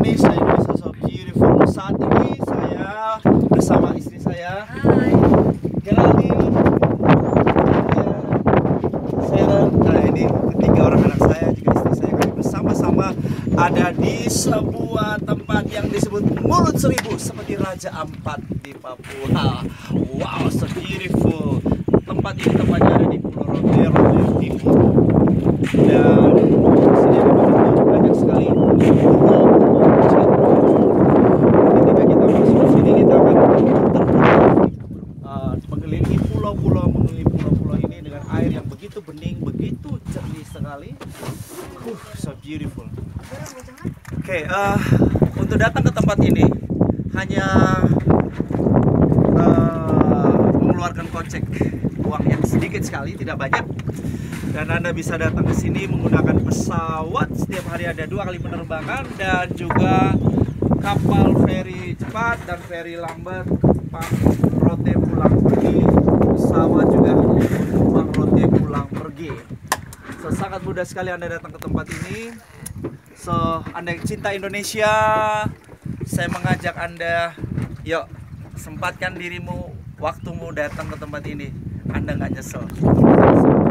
Indonesia, Indonesia so beautiful. Saat ini saya bersama istri saya. Hai. Geraldine. Sarah. Nah, ini ketiga orang anak saya juga istri saya, kami bersama-sama ada di sebuah tempat yang disebut Mulut Seribu, seperti Raja Ampat di Papua. Wow, so beautiful. Tempat ini tempatnya ada di Pulau Rote, Rote Timur. Dan sini ada begitu banyak sekali pulau-pulau kecil. Ketika kita masuk ke sini, kita akan mengelilingi pulau-pulau ini dengan air yang begitu bening, begitu jernih sekali. So beautiful. Oke, untuk datang ke tempat ini hanya mengeluarkan kocek uang yang sedikit sekali, tidak banyak. Dan Anda bisa datang ke sini menggunakan pesawat. Setiap hari ada 2 kali penerbangan dan juga kapal feri cepat dan feri lambat, Bang Rote pulang pergi, pesawat juga Bang Rote pulang pergi. So, sangat mudah sekali Anda datang ke tempat ini. So, Anda yang cinta Indonesia, saya mengajak Anda, yuk sempatkan dirimu, waktumu datang ke tempat ini. Anda nggak nyesel.